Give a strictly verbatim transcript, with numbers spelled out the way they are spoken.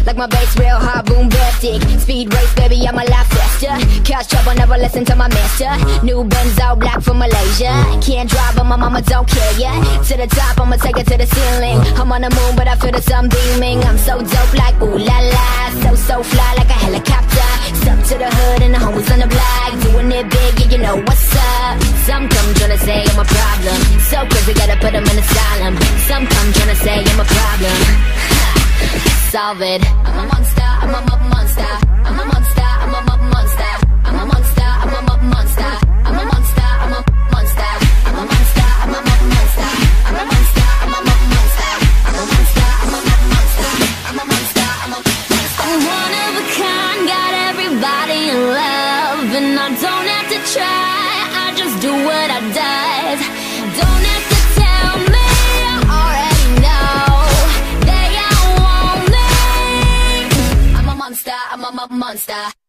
like my bass real hard, bombastic. Speed race, baby, I'm a lot faster. Cause trouble, never listen to my master. New Benz all black from Malaysia. Can't drive, but my mama don't care, yeah. To the top, I'ma take it to the ceiling. I'm on the moon, but I feel the sun beaming. I'm so dope like ooh la la. So, so fly like a helicopter. Step to the hood and the homies on the block. Doing it big, yeah, you know what's up. Some come tryna say I'm a problem. So crazy, gotta put them in asylum. Some come tryna say I'm a problem. Solve it. I'm a monster, I'm a mo- monster. I'm a monster, I'm a mo- monster. I'm a monster, I'm a mo- monster. I'm a monster, I'm a monster. I'm a monster, I'm a mo- monster. I'm a monster, I'm a mo- monster. I'm a monster, I'm a mo- monster. I'm a monster, I'm a monster. I'm one of a kind, got everybody in love, and I don't have to try. I just do what I does. Don't have to tell me, I already know. They all want me. I'm a monster, I'm a mo- monster.